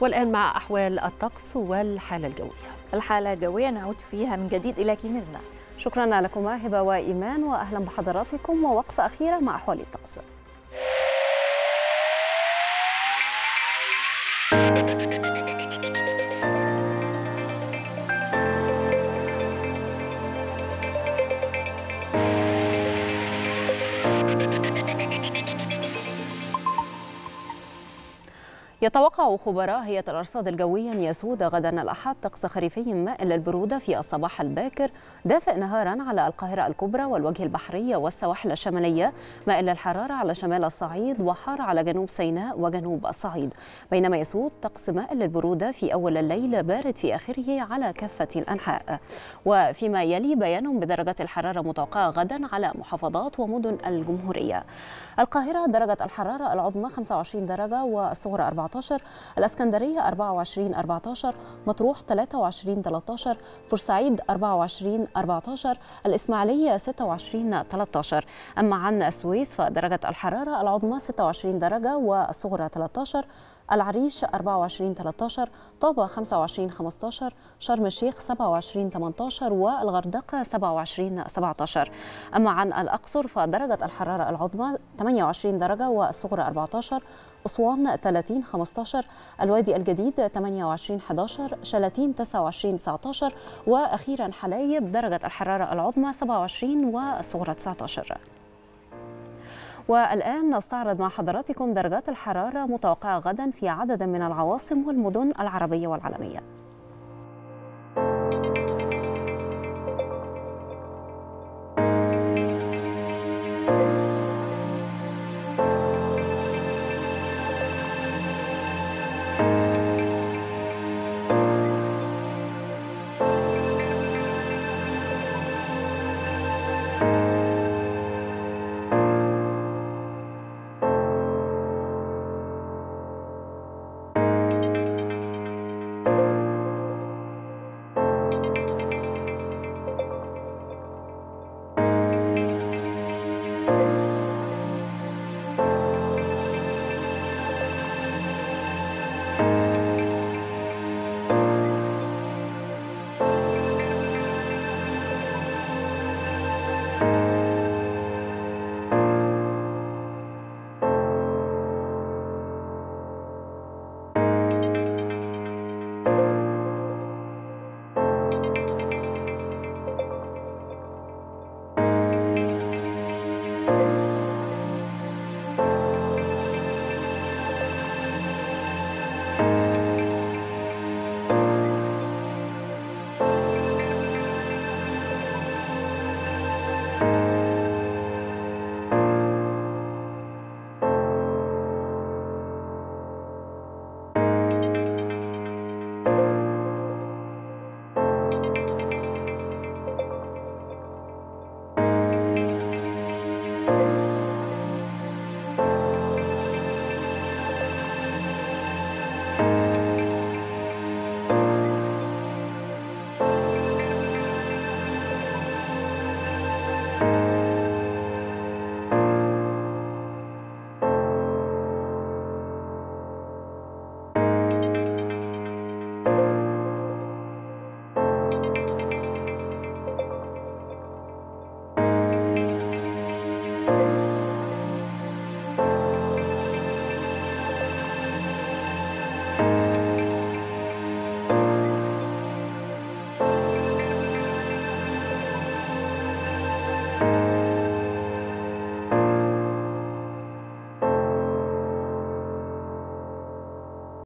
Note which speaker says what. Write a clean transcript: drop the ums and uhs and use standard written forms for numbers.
Speaker 1: والآن مع أحوال الطقس والحالة الجوية.
Speaker 2: الحالة الجوية نعود فيها من جديد إليك ميرنا.
Speaker 1: شكرا لكما هبة وإيمان، وأهلا بحضراتكم ووقفة أخيرة مع أحوال الطقس. يتوقع خبراء هيئة الأرصاد الجوية أن يسود غدا الأحد طقس خريفي مائل للبرودة في الصباح الباكر، دافئ نهارا على القاهرة الكبرى والوجه البحري والسواحل الشمالية، مائل للحرارة على شمال الصعيد وحار على جنوب سيناء وجنوب الصعيد، بينما يسود طقس مائل للبرودة في أول الليل بارد في آخره على كافة الأنحاء. وفيما يلي بيان بدرجة الحرارة متوقعة غدا على محافظات ومدن الجمهورية. القاهرة درجة الحرارة العظمى 25 درجة والصغرى 14، الإسكندرية 24 14، مطروح 23 13، بورسعيد 24 14، الإسماعيلية 26 13. أما عن السويس فدرجة الحرارة العظمى 26 درجة والصغرى 13، العريش 24 13، طابة 25 15، شرم الشيخ 27 18، والغردقة 27 17. أما عن الأقصر فدرجة الحرارة العظمى 28 درجة والصغرى 14، أسوان 30 15، الوادي الجديد 28 11، شلاتين 29 19، وأخيرا حلايب درجة الحرارة العظمى 27 والصغرى 19. والآن نستعرض مع حضراتكم درجات الحرارة متوقعة غدا في عدد من العواصم والمدن العربية والعالمية.